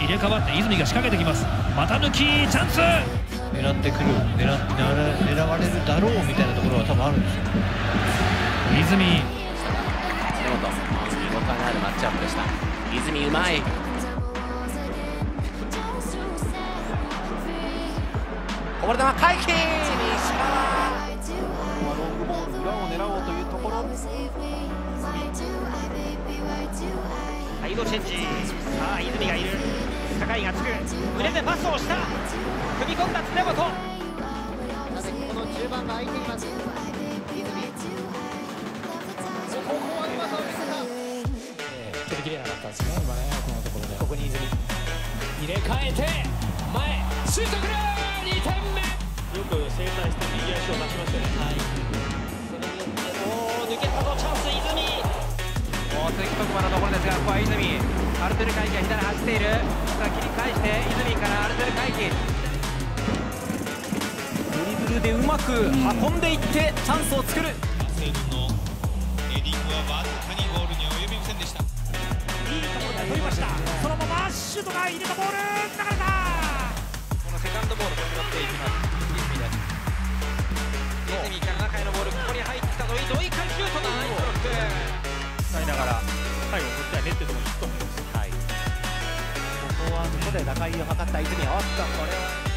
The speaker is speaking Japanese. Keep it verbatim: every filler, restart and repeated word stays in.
入れ替わって泉が仕掛けてきます。股抜きチャンス。 狙ってくる、狙狙われるだろうみたいなところは多分あるんですよ。 泉、 根本、見応えのあるマッチアップでした。泉うまい。こぼれ球回帰、西川。 ロングボール裏を狙おうというところ。 サイドチェンジ。さあ泉がいる。酒井がつく。胸でパスをした。踏み込んだ常本。 なぜこの中盤が空いています。泉。ここはうまさを見せた。 ちょっと切れなかったですね、今ね、このところで。ここに泉。入れ替えて、前、シュートくるにてんめ。 よく正対して右足を出しましたね。はい。それによって、おお、抜けたぞ、チャンス、泉。 もう関徳馬のところですが、ここは泉。アルテル回帰が左走っている。さあ切り返して、泉からアルテル回帰。 ドリブルでうまく運んでいってチャンスを作る。 西武のヘディングはわずかにゴールには及びませんでした。 いいところで取りました。そのままシュートが入れたボール、流れた。 このセカンドボールを拾っていきます。泉です。泉から中へのボール、ここに入ったぞ。土井からシュートだ。ナイスブロック。 使いながら最後こっちはネットでもいくと思います。はい。ここはここで打開を図った泉。おっとこれは。